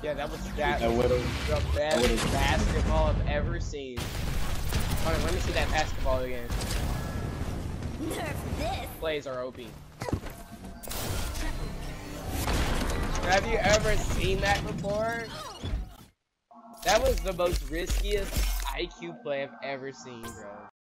Yeah, that was the best basketball I've ever seen. Alright, let me see that basketball again. Plays are OP. Have you ever seen that before? That was the most riskiest IQ play I've ever seen, bro.